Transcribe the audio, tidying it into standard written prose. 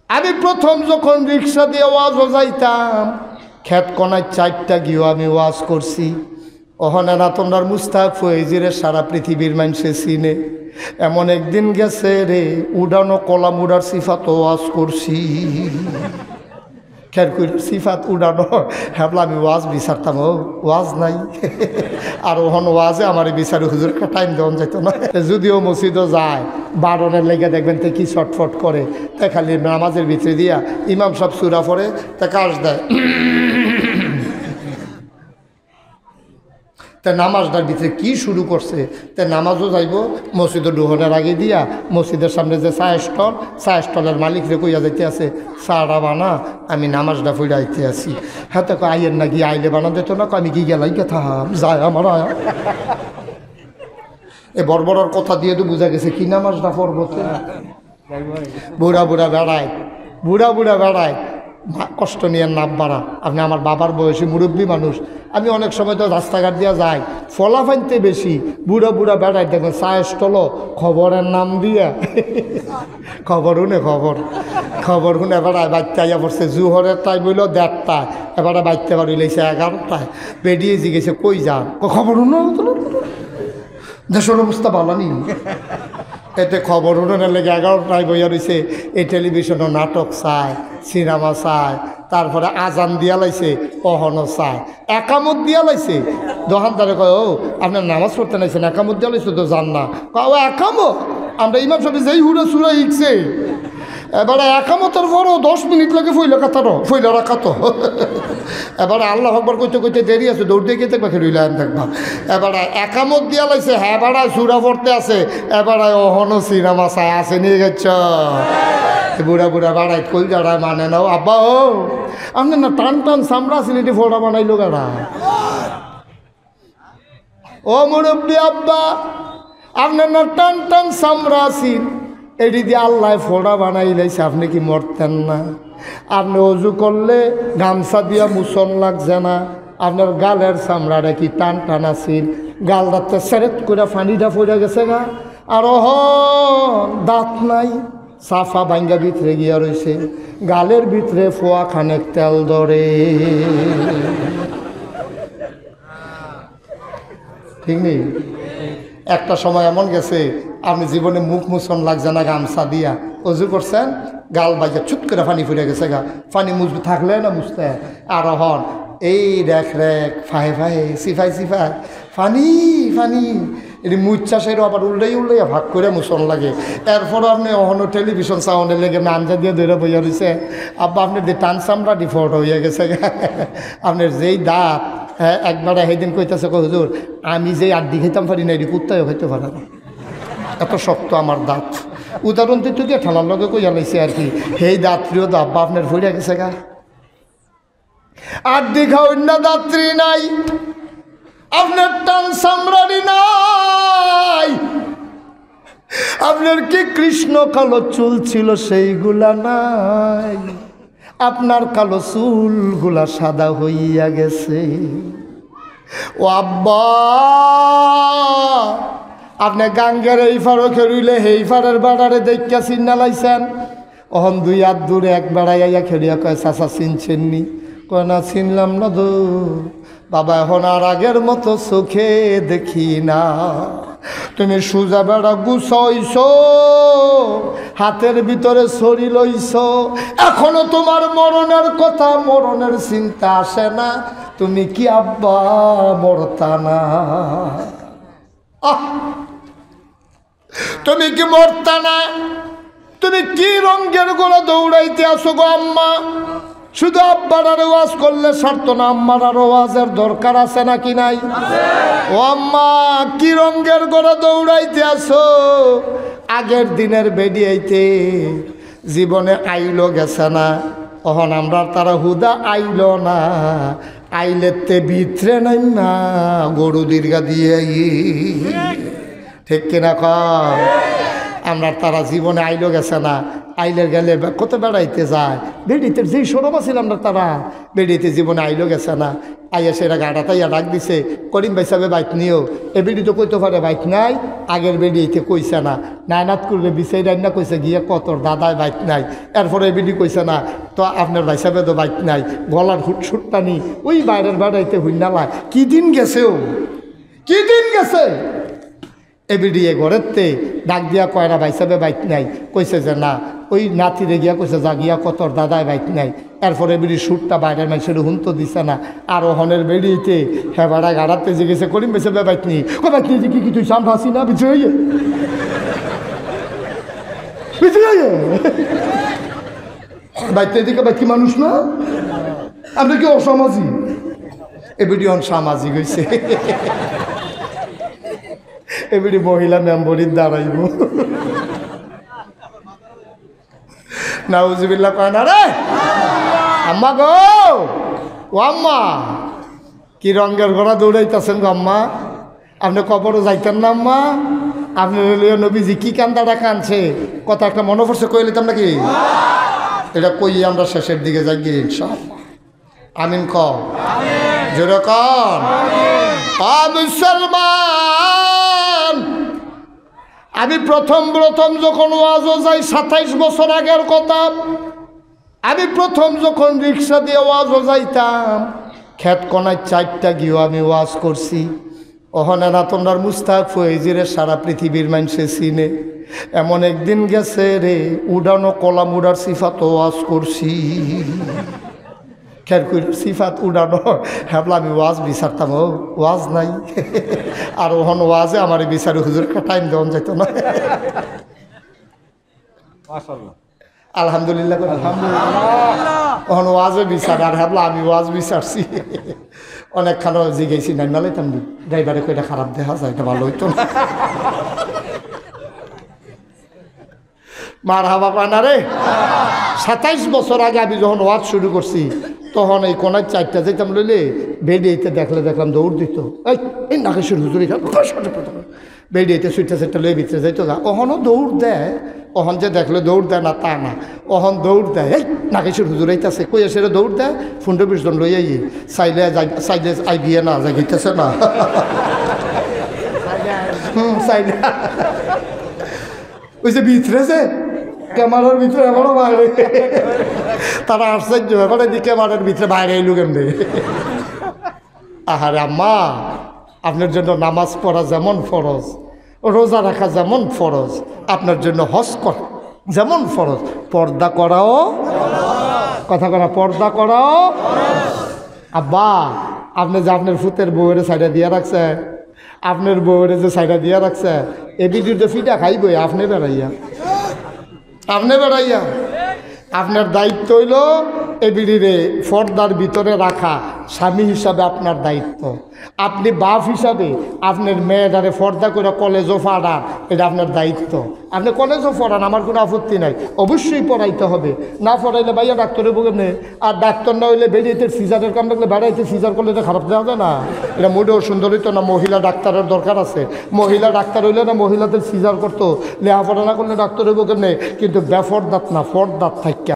আমি প্রথম যখন রিক্সা দিয়ে ওয়াজও যাইতাম, খেত কোনায় 4টা গিয়েও আমি ওয়াজ করছি। ওখানে না তোমরা মুস্তাক ফয়েজিরে সারা পৃথিবীর মানুষে চিনে। এমন একদিন গেছে রে, উড়ানো কলাম উড়ার সিফাত ওয়াজ করছি। খের কইর সিফাত উড়ানো, হ্যাবলা আমি ওয়াজ বিচারতাম, ও ওয়াজ নাই। আর ওহন ওয়াজে আমার বিচারে হুজুর টাইম দেওয়া যেত না। যদিও মসজিদও যায়, বারণের লেগে দেখবেন তে কি ছটফট করে, তাই খালি নামাজের ভিতরে দিয়া ইমাম সব সুরা পড়ে তা কাজ দেয়। তা নামাজটার ভিতরে কি শুরু করছে, তা নামাজও যাইব মসজিদের ডুহনের আগে দিয়া মসজিদের সামনে যে চা স্টলের মালিকরে কইয়া যাইতে আছে, চাটা বানা, আমি নামাজটা ফুড়ে আইতে আছি। হ্যাঁ তো আইয়ের না গিয়ে আইলে বানা দিত না, আমি কি গেলাই থাম যায় আমার আয়া। এ বড় কথা দিয়ে তো বোঝা গেছে কি নামাজটা পড়বতে। বুড়া বেড়ায় কষ্ট নিয়ে নাম বাড়া। আপনি আমার বাবার বয়সী মুরব্বী মানুষ, আমি অনেক সময় তো রাস্তাঘাট দিয়া যাই, ফলা ফাইনতে বেশি বুড়া বেড়ায় দেখবেন চায় স্টল খবরের নাম দিয়া খবর শুনে বেড়ায় বাচ্চা ইয়া পড়ছে। জুহরের টাইম হইল 1:30টায়, এবারে বাচ্চা বাড়ি লইছে 11টায়। বেরিয়ে জিগেছে কই যান, খবর শুনো দেশের অবস্থা ভালো নি। এতে খবর উঠানোর লেগে 11টায় বইয়া রয়েছে। এই টেলিভিশনও নাটক চায়, সিনেমা চায়, তারপরে আজান দিয়া লাইছে, অহনও চায়, একামত দিয়া লাইছে। দোকানদারে কয়, ও আপনার নামাজ পড়তে নাইছেন, একামত দিয়া লাইছে তো জান না। ও একামত, আমরা ইমাম সাহেব যেই হুড়ে সুরা ইকছে, এবারে একামতের পরও 10 মিনিট লাগে ফইলা রাখাত। এবারে আল্লাহ আকবার কইতে দেরি আছে, দৌড় দিয়ে গেতে পাখি রইলাম দেখবা। এবারে একামত দিয়া লাইছে, হ্যাঁ বাড়ায় সুরা পড়তে আছে, এবারে অহনো সিনেমা চায় আছে নিয়ে গেছ। বুড়া বাড়াই কই যাড়ায় মানে নাও আব্বা, ও আপনার না টান চামড়া সিলেটি ফোড়া বানাইলো গাড়া। ও মুরব্বী আব্বা, আপনার না টান চামড়া আসিল, এটি দিয়ে আল্লাহ ফোড়া বানাই লাইছে, আপনি কি মরতেন না? আপনি অজু করলে গামছা দিয়া মুসন লাগছে না? আপনার গালের চামড়াটা কি টান আসিল, গাল দাঁতটা সেরেট করে ফানিটা পড়ে গেছে গা। আর দাঁত নাই, সাফা ভাঙ্গা ভিতরে গিয়া রয়েছে, গালের ভিতরে ফোয়া খানেক তেল ধরে। ঠিক নেই? একটা সময় এমন গেছে, আপনি জীবনে মুখ মুছন লাগছে না গামছা দিয়া, অজু করছেন, গাল বাইজা ছুট করে পানি ফুটে গেছে গা। পানি মুছবে থাকলে না মুছতে, আর হন এই রেখ ফাহে সিফাই ফানি এটি মুচ্ছাসেরও আবার উল্টাইয়া ভাগ করে মুছন লাগে। এরপরও আপনি অহনো টেলিভিশন সাউন্ডে লেগে নামজা দিয়ে ধরে বইয়া রয়েছে। আব্বা আপনার যে টান চামড়া ডিফল্ট হয়ে গেছে গা। আপনার যেই দাঁত, হ্যাঁ একবার সেইদিন কইতেছে, হুজুর আমি যে আড্ডি খেতাম পারি না, এটি কুত্তায়ও খাইতে পারে না, এত শক্ত আমার দাঁত। উদাহরণ দিতে গিয়ে ঠালার লগে কইয়া লাইছে আর কি, সেই দাঁত প্রিয় তো আব্বা আপনার ভরে গেছে গা। আড্ডি খাওয়ার না দাত্রী নাই, আপনার টান চামড়ানি নাই, আপনার কি কৃষ্ণ কালো চুল ছিল সেইগুলা নাই, আপনার কালো চুলগুলা সাদা হইয়া গেছে। ও আব্বা, আপনি গাঙ্গের এই ফারো খেলুইলে সেই ফারের বাড়ারে দেখা চিন্না লাইছেন। অহন 2 হাত দূরে এক বেড়াই আইয়া খেলিয়া কয়, চাচা চিনছেন নি? কয় না, চিনলাম না দো বাবা, এখন আর আগের মতো চোখে দেখি না। তুমি সুজা বেড়া গুছাইছ, হাতের ভিতরে ছড়ি লইছ, এখনো তোমার মরণের কথা, মরণের চিন্তা আসে না। তুমি কি আব্বা মরতা না? তুমি কি মরতা না? তুমি কি রঙের গোলা দৌড়াইতে আসো গো আম্মা? শুধু আব্বার আর ওয়াজ করলে সারতো না, আম্মার আর ওয়াজের দরকার আছে নাকি নাই? ও আম্মা, কি রঙের গোলা দৌড়াইতে আসো? আগের দিনের বেডিয়াইতে জীবনে আইলো গেছে না, তখন আমরা তারা হুদা আইল না, আইলেতে ভিতরে নাই না গরু দীর্ঘা দিয়ে, ঠিক কিনা কয়? আমরা তারা জীবনে আইলো গেছে না, আইলে গেলে কত বেড়াইতে যায়, বেড়িতে যেই সরম ছিল আমরা তারা বেড়িতে জীবনে আইলো গেছে না। আইয়া সেটা গাড়া তাইয়া ডাক দিছে, করিম ভাই সাহেব বাইক নিও। এ বেড়ি তো কইতে পারে বাইক নাই, আগের বেড়িতে কইছে না, নায়নাত করবে বিষয় রান্না কইছে গিয়ে কত দাদায় বাইক নাই। এরপরে এ বেড়ি কইছে না, তো আপনার ভাই সাহেবে তো বাইক নাই, গলার হুটসুটটা নি ওই বাইরের বেড়াইতে হুইনালায়। কি দিন গেছে, ও কি দিন গেছে। এবিডিএ ঘরেরতে ডাক দিয়া কয়রা ভাই সাহেবে বাইক নাই, কইছে যে না, ওই নাতিরে গিয়া কইছে যা গিয়া কতর দাদায় বাইক নাই। এরপরে বেড়ি সুটটা বাইরের মানুষের হুনতো দিছে না। আর ওহনের বেড়িতে হ্যাঁ ভাড়া গাড়াতে যে গেছে, করিম ভাই সাহেবে বাইক নেই, ও বাইক নিয়ে কি তুই সামনে আসি না বিচে বাইক এদিকে বাইক কি মানুষ না, আপনি কি অসামাজিক। এবিডি সামাজিক হয়েছে, এবিডি মহিলা মেম্বরির দাঁড়াইব। নাউজুবিল্লাহ কয় না রে আম্মা গো, ও আম্মা কি রঙের ঘোড়া দৌড়াইতেছেন গো আম্মা, আপনি কবরও যাইতেন না আম্মা, আপনি নবীজি কি কান্দাটা কানছে, কথা একটা মনে পড়ছে কইলে তো নাকি এটা কই আমরা শেষের দিকে যাই গিয়ে ইনশাআল্লাহ। আমিন ক জোরে কন। মুসলমান, আমি প্রথম যখন ওয়াজও যাই 27 বছর আগের কথা, আমি প্রথম যখন রিক্সা দিয়ে ওয়াজও যাইতাম, খেত কোনায় 4টা গিয়েও আমি ওয়াজ করছি। ওখানে না তোমরা মুস্তাক ফয়েজিরে সারা পৃথিবীর মানুষে চিনে। এমন একদিন গেছে রে, উড়ানো কলাম উড়ার সিফাত ওয়াজ করছি। খের সিফাত উড়ানো হ্যাবলা আমি ওয়াজ বিচারতাম, ও ওয়াজ নাই। আর ওহন ওয়াজে আমার বিচারে হুজুর একটা টাইম দেওয়া যেত না। আলহামদুলিল্লাহ, ওহন ওয়াজে বিচার, আর হ্যাবলা আমি ওয়াজ বিচারছি। অনেকখানো জিগেছি নাই নালাইতাম, ড্রাইভারে কইটা খারাপ দেখা যায়, এটা ভালো হইতো না। মার হাবা পায় না রে। 27 বছর আগে আমি যখন ওয়াজ শুরু করছি, তখন এই কোনায় 4টা যেতাম লইলে বেডিয়েতে দেখলাম দৌড় দিত, এই নাগেশ্বর হুজুর বেডিয়েতে সুইটা লয়ে ভিতরে যাইতো গা। ওহনও দৌড় দেয়, ওহন যে দেখলে দৌড় দেয় না তা না, ওহন দৌড় দেয়, এই নাগেশ্বর হুজুর আইতাছে, কই সেটা দৌড় দেয়, 15-20 জন লই আই, চাইলে আই গিয়ে না যাই গিতেছে না। চাইলে ওই যে ভিতরে যে ক্যামেরার ভিতরে এখনো বাইরে, তারা আশ্চর্য ব্যাপারে দি ক্যামেরার ভিতরে বাইরে এলু কেমনে। আহারে আম্মা, আপনার জন্য নামাজ পড়া যেমন ফরজ, রোজা রাখা যেমন ফরজ, আপনার জন্য হজ করা যেমন ফরজ, পর্দা করাও, কথা করা পর্দা করাও। আব্বা, আপনি যে আপনার ফুতের বউয়ের সাইডা দিয়ে রাখছে, আপনার বউয়ের যে সাইডা দিয়ে রাখছে, এ ভিডিওতে ফিটা খাইবই আপনি বেড়াইয়া, আপনার দায়িত্ব হইল এ বিড়িরে পর্দার ভিতরে রাখা। স্বামী হিসাবে আপনার দায়িত্ব, আপনি বাপ হিসাবে আপনার মেয়েটারে পর্দা করে কলেজও পড়ান, এটা আপনার দায়িত্ব। আপনি কলেজও পড়ান, আমার কোনো আপত্তি নাই, অবশ্যই পড়াইতে হবে। না পড়াইলে ভাইয়া ডাক্তারের বুকে নেই, আর ডাক্তার না হইলে বেরিয়েতে সিজারের কাম লাগলে বেড়াইতে সিজার করলে এটা খারাপ দেওয়া যায় না, এটা মোটেও সুন্দর হইতো না। মহিলা ডাক্তারের দরকার আছে, মহিলা ডাক্তার হইলে না মহিলাদের সিজার করতো, লেহাপড়া না করলে ডাক্তারের বুকে নেই, কিন্তু বেফরদাত না, ফরদাত থাকে।